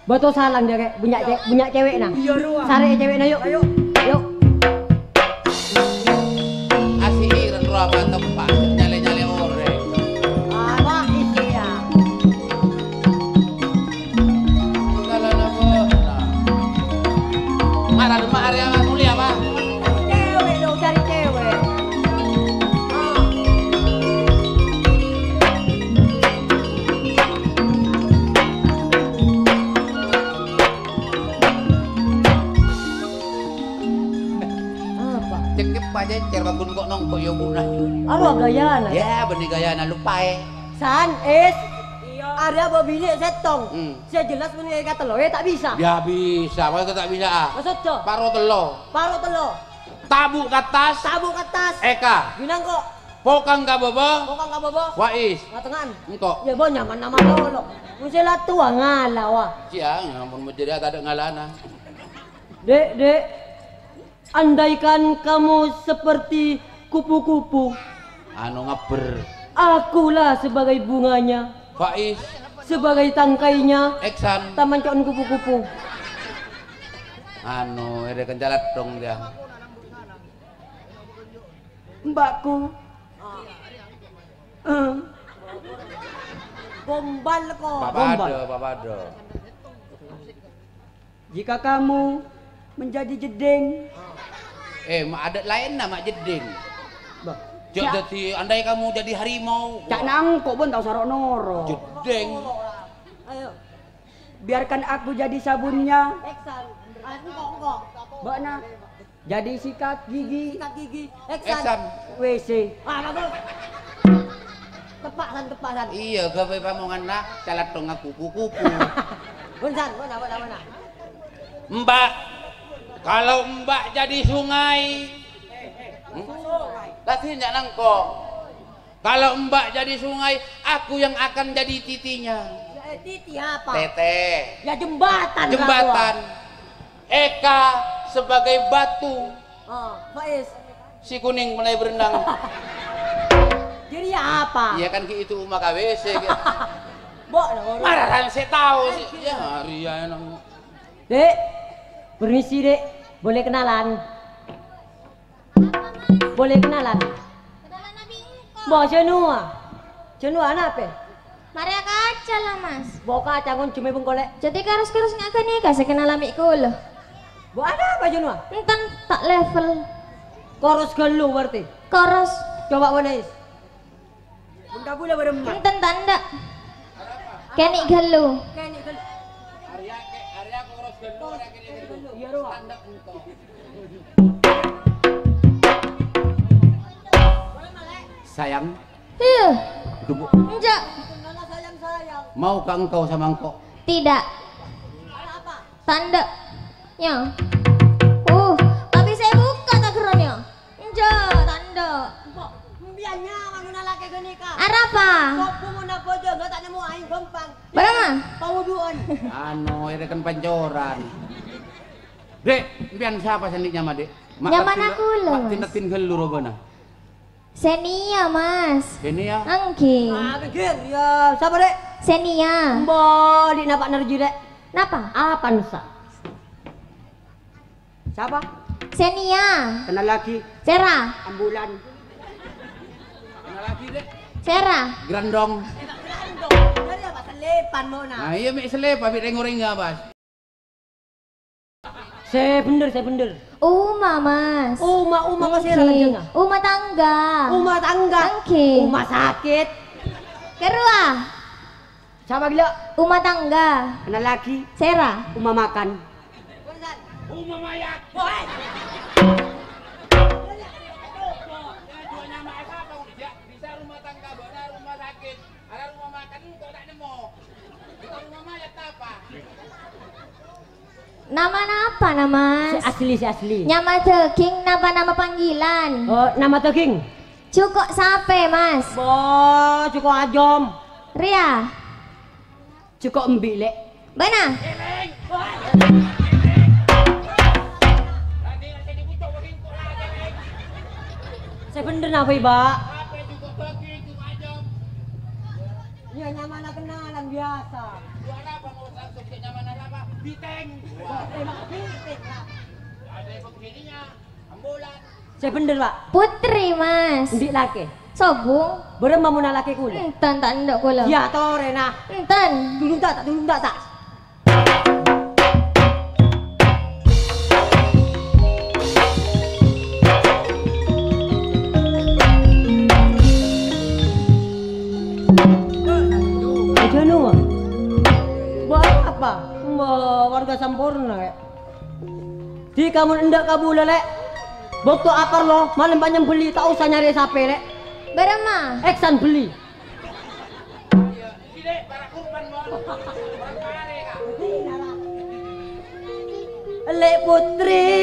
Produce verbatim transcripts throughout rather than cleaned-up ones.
Botol salang dia kayak punya cewek, punya cewek nah. Iya ruang. Sare cewek nah yuk. Ayo. Yuk. Asiran ruang tempat nyale-nyale orek. Apa itu ya? Kalau nama mana rumah area mulia apa? Cewek dong cari cewek. Apa? Cekep aja cerbagun kok nongko yo bunah. Aduh gayana. Ya benih gaya na lupa eh. San es. Ada apa bini setong. Hmm. Saya jelas punya kata lo, eh tak bisa. Ya bisa, kalau tak bisa ah. Maksudnya? Paro telo. Paro telo. Tabuk ke atas. Tabuk ke atas. Eka. Binang kok. Pokang ka bobo. Pokang ka bobo. Wais. Ngatengan. Engko. Ya bo nyaman nama lo lo. Mesti lah tua ngalah wah. Siang, ampun menjadi ada ngalana. Dek, dek. Andaikan kamu seperti kupu-kupu, Anu ngaber. akulah sebagai bunganya, Faiz. sebagai tangkainya, Eksan. taman con kupu-kupu. Anu, ada kencalat dong dia. Mbakku. Eh. Gombal kok. Papado, papado. Jika kamu menjadi jeding, Eh, mak adat lain nama jeding. bah, Jok jadi andai kamu jadi harimau. cak nang kok pun tahu sarok noro. Jeding. Ayo. Biarkan aku jadi sabunnya. Eksan. Aku kok kok. Mbak Na. Jadi sikat gigi. Sikat gigi. Eksan. W C. Ah, bagus. Tepak san, tepak san. Iya, gawe pamongan nak calat dong aku kuku-kuku. Bunsan, mana mana mana. Mbak, kalau Mbak jadi sungai, hmm? Lati nggak nangko. Kalau Mbak jadi sungai, aku yang akan jadi titinya. Ya, titi apa? Tete. Ya jembatan. Jembatan. Eka sebagai batu. Oh, Faiz. Si kuning mulai berenang. Jadi apa? Iya kan itu umah K W C. Bok, nah, Marah kan saya tahu sih. Ya hari ya enak. Dek, permisi dek, boleh kenalan? Boleh kenalan? Kenalan Nabi engkau. Bawa cenua, cenua apa? Maria kaca lah mas. Bawa kacang kun cuma bengkolek. Jadi karus-karus nggak kan nih kasih kenal amikku loh. Bawa ada apa cenua? Enten tak level. Koros gelu berarti. Koros. Coba mana is? Bunda boleh berempat. Enten tanda. Kenik galu. Kini gelu. Arya ke Arya koros gendo Arya kene gendo. Iya ruang. Tanda ento. Sayang, Iya. duduk. Enggak. Nana sayang sayang. Maukah engkau sama engkau? Tidak. Ada apa? Tanda. Ya. Uh, tapi saya buka tak kerannya. Enggak, tanda. Bok, biarnya mana laki gini kak. Ada apa? Kopu mana bojo, nggak tak nemu aing gampang. Berapa? Pawuduan. Anu, ini kan pancoran. Dek, pian siapa sendiknya mah, Dek? Mak Nyaman katin- aku loh, mak Mas. tinatin gelu robana. Senia mas. Ini ya. Angki. Ah, pikir ya. Siapa dek? Senia. Mbak, di napak nerju dek. Napa? Apa nusa? Siapa? Senia. Kenal lagi. Sera. Ambulan. Kenal lagi, Dek. Sera. Grandong. Dari apa? Selepan mau nak. Nah, iya mek selep, abi reng-reng enggak, Bas. Saya bener, saya bener. Uma mas. Uma, uma masih Angki. ada kerjanya. Uma tangga. Uma tangga. Angki. Uma sakit. Kerua. Siapa gila? Uma tangga. Kenal lagi. Sera. Uma makan. Uma mayat. Bisa rumah tangga, ada rumah sakit, ada rumah makan, kok tak nemu. Itu rumah mayat apa? Nama apa nama? Si asli, si asli. Nyama King napa nama panggilan? Oh, nama Teging. Cukup sape mas. Bo, cukup ajom. Ria. Cukup embilek. Bana. Saya bener apa iba? Apa juga bagi, juga ajam. Ya nyaman kenalan biasa. Suara apa mau langsung ke nyaman apa? Biteng. Ada begininya, ambulan. Saya bener pak. Putri mas. Ndik laki. Sobung. Berem mau nak laki kula. Enten tak ndak kula. Ya toh Rena. Enten. Tulung tak tak tulung tak tak. Janu. Buat apa? Mbak warga sempurna ya. Di kamu ndak kabul lek. Waktu akar lo malam banyak beli tak usah nyari sape lek. Barang mah. Eksan beli. Lek putri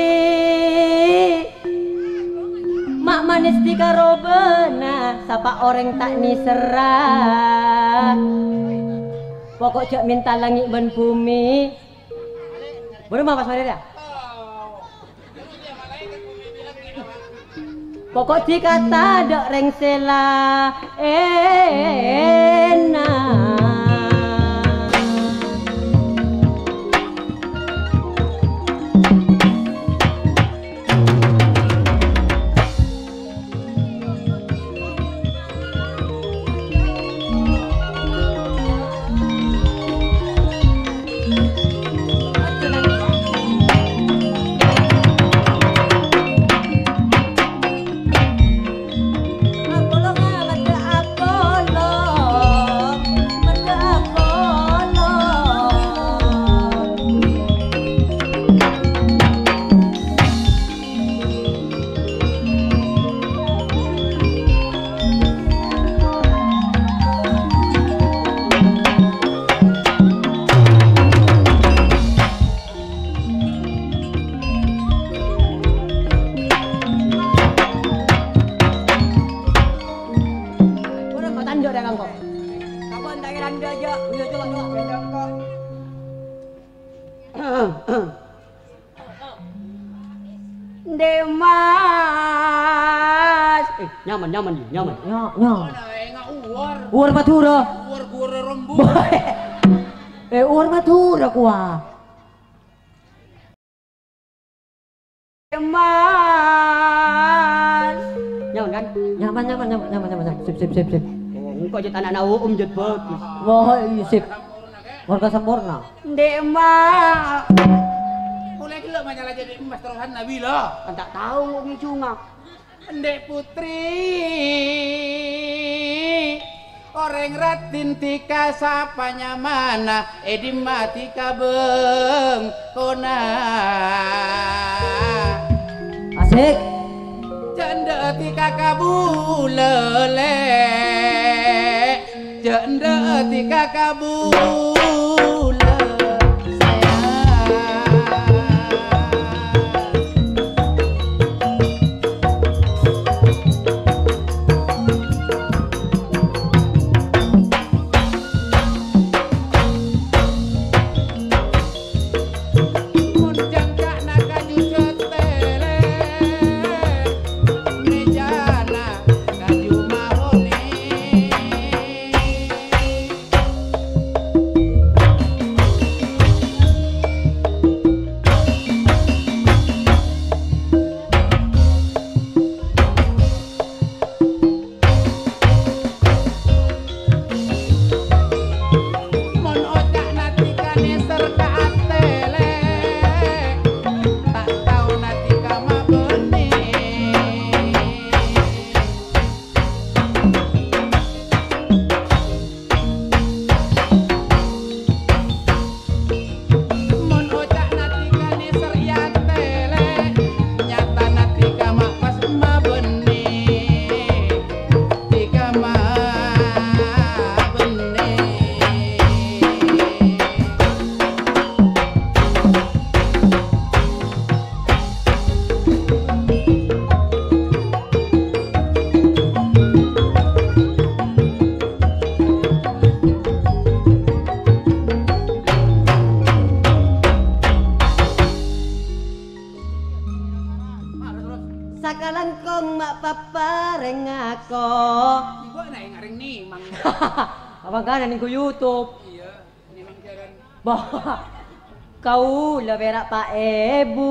mak manis di karobena sapa orang tak niserah. Pokok jak minta langit ben bumi. Berapa pas mari ya? Pokok dikata dok reng sela enak. Demas, eh, nyaman nyaman nyaman. Ya, ya. Uar. Uar batura. Uar uar rembut. Eh, uar batura kuah. Demas. Nyaman kan? Nyaman nyaman nyaman nyaman nyaman. Sip sip sip sip. Engkau jadi anak nawa um jadi bagus. Wah, iya sip. Warga sempurna. Demas. Mulai gila masalah jadi emas terusan Nabi loh. Tak tahu ni cunga. Ndek putri orang ratin tika sapanya mana edi mati kabeng kona Asik janda tika kabulele janda tika kabul Abang kan ning ku YouTube. Iya, ini mang jalan. Bah. Kau lah berak Pak Ebu.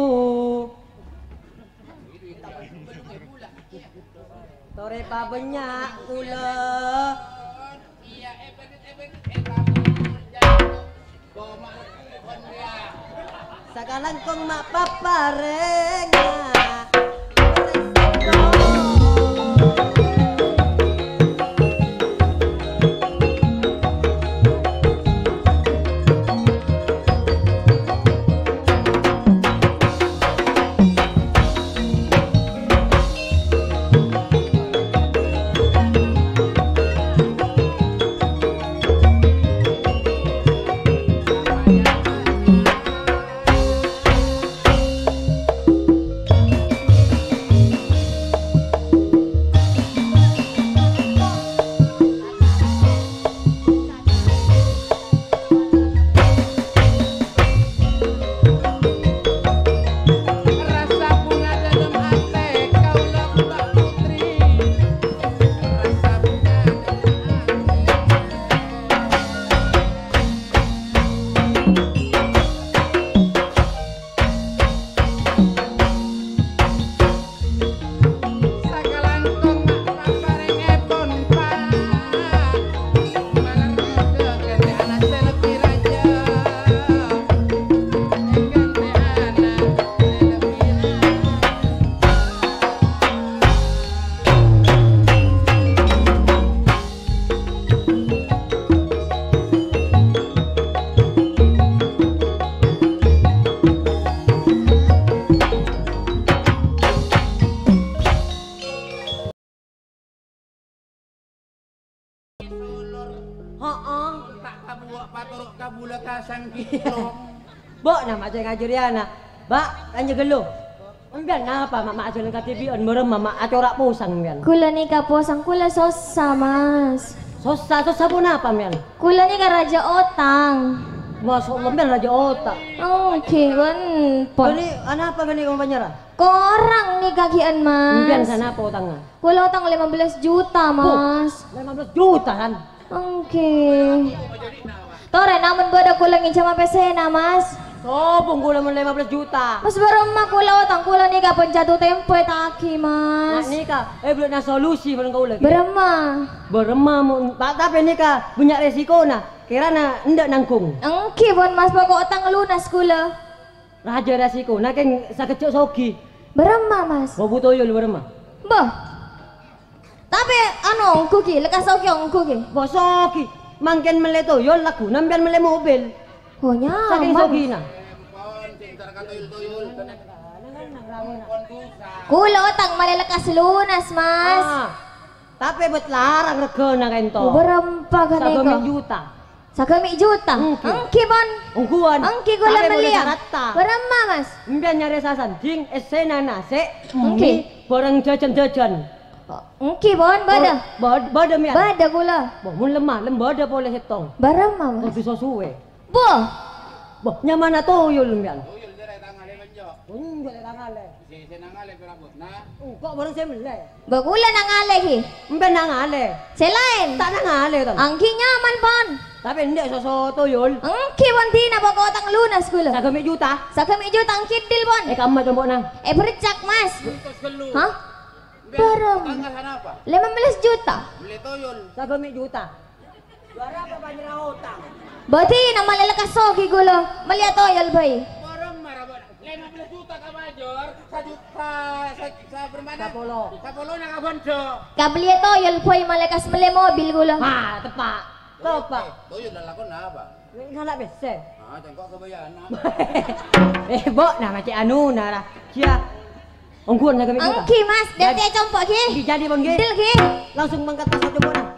Tore pa banyak kula. Iya, eh bener eh bener eh kabur jadi. Boma kon dia. Sakalan kong mapaparenga. Heeh, tak kabuak patorok kabula kasang kilo. Bok nama aja ngajuriana. Bak tanya gelo. Ambian ngapa mama aja lengkap T V on merem mama acorak pusang ambian. Kula ni ka posang kula sosa mas. Sosa sosa pun apa ambian? Kula ni ka raja otang. Masya Allah ambian raja otak. Oke kan pon. Ini anak apa gani kamu penyerah? Korang ni kakian Ambian mas. sana apa utangnya? Kula utang lima belas juta mas. lima belas juta kan? Oke. Tore namun bada kula nginca P C na mas. Sobong gula mo lima belas juta. Mas barama kula utang kula ni ka penjatuh tempo taki mas. Nak nikah, eh belum na solusi barang kau lagi. Berema. Berema mo, tak tapi nikah punya resiko na. Kira na ndak nangkung. Engki pun mas pokok utang lunas kula. Raja resiko, nak yang sakecuk sogi. Berema mas. Kau butuh yul berema. Bah. Tapi anu engku ki lekas oke engku ki. Bosoki, mangken meleto yul lagu nambian mele mobil. Oh nyaman. Saking sogi na. Pon cintar ka tuyul-tuyul. Kula utang malelekas lunas mas. Ah, tapi bet larang rego na kento. Oh, berempa kan Sagami eko? juta. Sagami juta. Engki. Engki bon. Ungkuan. Engki kula Tapi boleh melia. sarata. Berempa mas. Mbian nyari sasan ding esena nase. Engki. Barang jajan-jajan. Engki bon bada. Bada bada mian. Bada kula. Boh mun lemah lembada boleh setong. Berempa Kau mas. bisa suwe. Boh. Boh nyaman atau yul mian. Tuyul dire tangale benjo. Hmm, boleh tangale. Si senangale berabot na. Kok barang saya mele. Bagula nangale ki. Mben nangale. Selain. Tak nangale tong. Angki nyaman pon. Tapi ndak soso tuyul. Engki pon tina pokok utang lunas kula. Sagami juta. Sagami juta engki deal pon. Eh kamu coba nang. Eh bercak mas. Terus gelu. Hah? Biar Barang. tanggal sana apa? lima belas juta. Beli tuyul. Sagami juta. Suara apa banyak utang? Berarti nama lelekas sogi gula. Melihat toyol bay. Barang marabot. lima belas juta ka major, sa juta sa sa bermana? Sapolo. Sapolo na ka bondo. Kabeli toyol bay malekas meli mobil gula. Ha, tepak. Tepak. Tuyul lalakon na apa? Ngalak bese. Ah, tengok kebayaan na. Eh, bok nah macam anu nah. Cia. Ongkuan sagami juta. Angki mas, dati compok ki. Jadi bang Ge. Deal ki. Langsung mangkat tas satu bona.